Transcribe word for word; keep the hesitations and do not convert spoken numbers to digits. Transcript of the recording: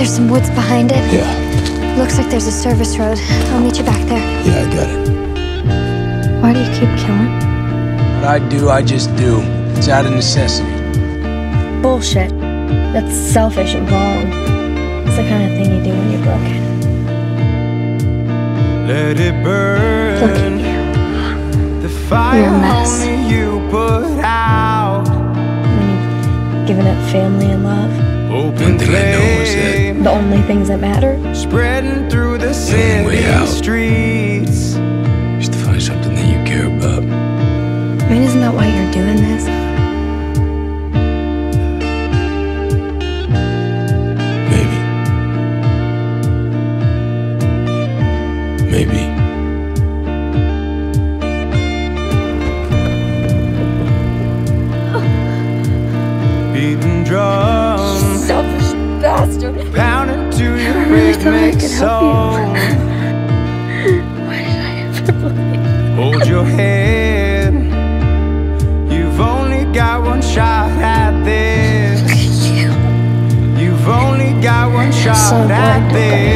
There's some woods behind it. Yeah. Looks like there's a service road. I'll meet you back there. Yeah, I got it. Why do you keep killing? What I do, I just do. It's out of necessity. Bullshit. That's selfish and wrong. It's the kind of thing you do when you're broken. Let it burn. Look at you. The fire You're a mess. only you put out. When you've given up family and love, Open One thing I know is that flame the only things that matter. spreading through the only way city out. streets. is to find something that you care about. I mean, isn't that why you're doing this? Maybe. Maybe. Beating drums, Selfish bastard. pounding to your I thought I rhythmic could help soul. Why did I ever believe? Hold your head. You've only got one shot at this. You've only got one shot So at blind, this.